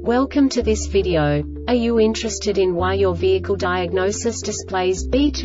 Welcome to this video. Are you interested in why your vehicle diagnosis displays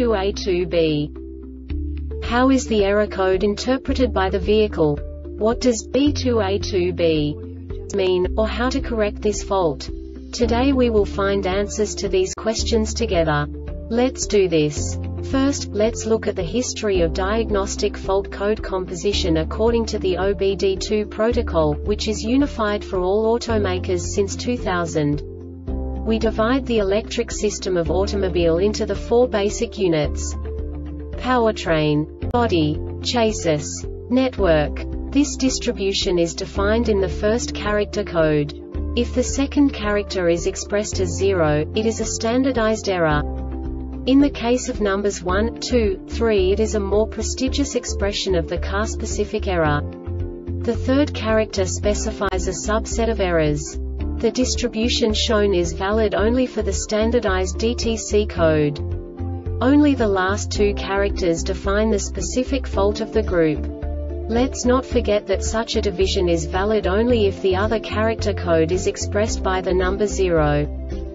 B2A2B? How is the error code interpreted by the vehicle? What does B2A2B mean, or how to correct this fault? Today we will find answers to these questions together. Let's do this. First, let's look at the history of diagnostic fault code composition according to the OBD2 protocol, which is unified for all automakers since 2000. We divide the electric system of automobile into the four basic units: powertrain, body, chassis, network. This distribution is defined in the first character code. If the second character is expressed as 0, it is a standardized error. In the case of numbers 1, 2, 3, it is a more prestigious expression of the car-specific error. The third character specifies a subset of errors. The distribution shown is valid only for the standardized DTC code. Only the last two characters define the specific fault of the group. Let's not forget that such a division is valid only if the other character code is expressed by the number 0.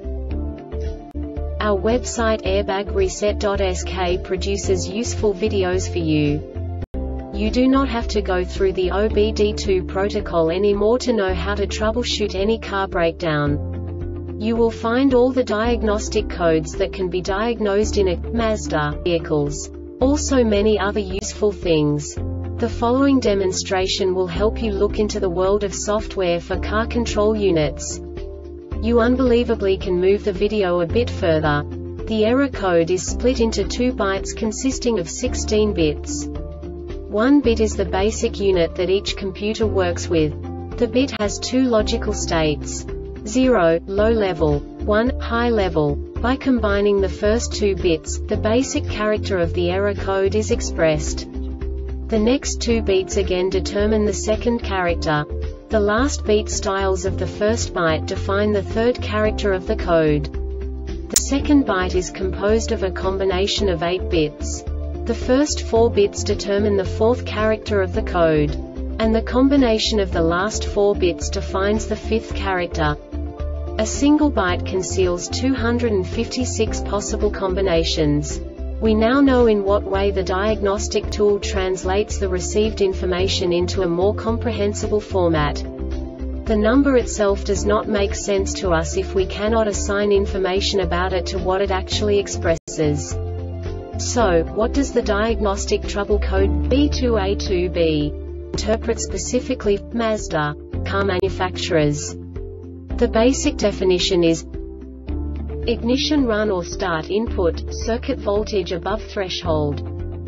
Our website airbagreset.sk produces useful videos for you. You do not have to go through the OBD2 protocol anymore to know how to troubleshoot any car breakdown. You will find all the diagnostic codes that can be diagnosed in a Mazda vehicles. Also many other useful things. The following demonstration will help you look into the world of software for car control units. You unbelievably can move the video a bit further. The error code is split into 2 bytes consisting of 16 bits. 1 bit is the basic unit that each computer works with. The bit has 2 logical states: 0, low level, 1, high level. By combining the first 2 bits, the basic character of the error code is expressed. The next 2 beats again determine the second character. The last beat styles of the first byte define the third character of the code. The second byte is composed of a combination of 8 bits. The first 4 bits determine the fourth character of the code. And the combination of the last 4 bits defines the fifth character. A single byte conceals 256 possible combinations. We now know in what way the diagnostic tool translates the received information into a more comprehensible format. The number itself does not make sense to us if we cannot assign information about it to what it actually expresses. So, what does the diagnostic trouble code B2A2B interpret specifically for Mazda car manufacturers? The basic definition is: ignition run or start input, circuit voltage above threshold.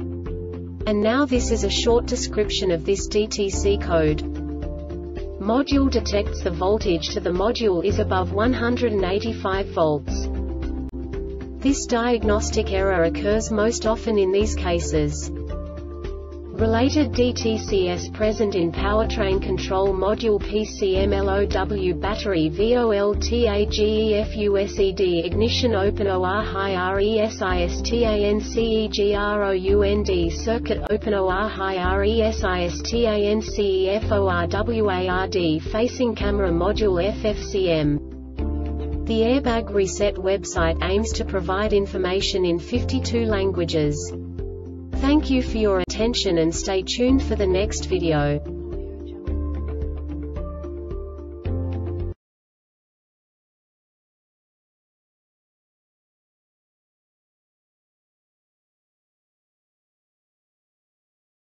And now this is a short description of this DTC code. Module detects the voltage to the module is above 185 volts. This diagnostic error occurs most often in these cases. Related DTCs present in powertrain control module PCMLOW battery VOLTAGEFUSED ignition open OR high RESISTANCEGROUND circuit open OR high RESISTANCEFORWARD facing camera module FFCM. The Airbag Reset website aims to provide information in 52 languages. Thank you for your attention and stay tuned for the next video.